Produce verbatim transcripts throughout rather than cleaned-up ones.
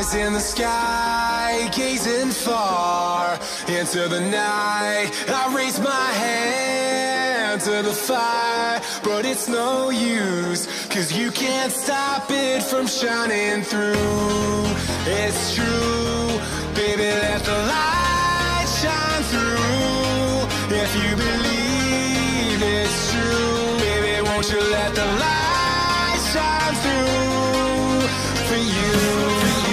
In the sky, gazing far into the night, I raise my hand to the fire, but it's no use, cause you can't stop it from shining through. It's true, baby, let the light shine through. If you believe it's true, baby, won't you let the light shine through for you.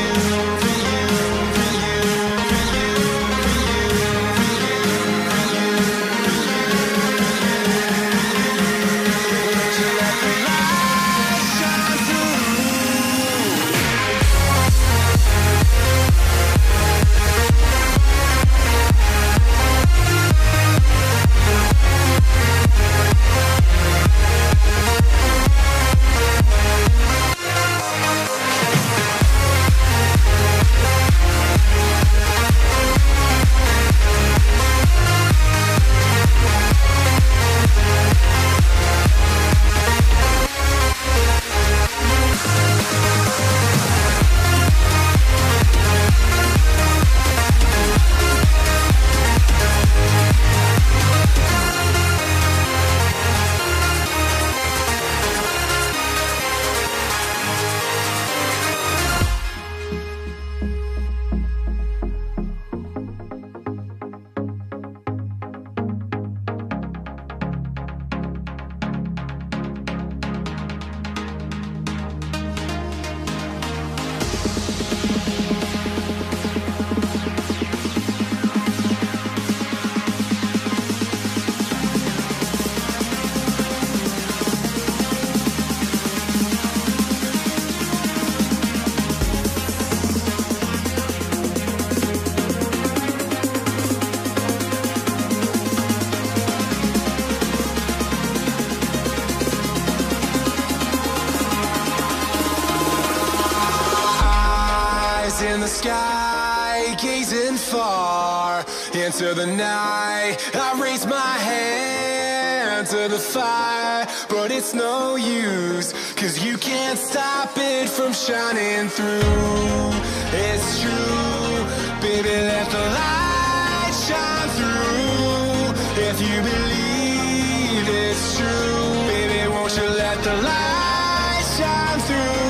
In the sky, gazing far into the night, I raise my hand to the fire, but it's no use, cause you can't stop it from shining through. It's true, baby, let the light shine through. If you believe it's true, baby, won't you let the light shine through.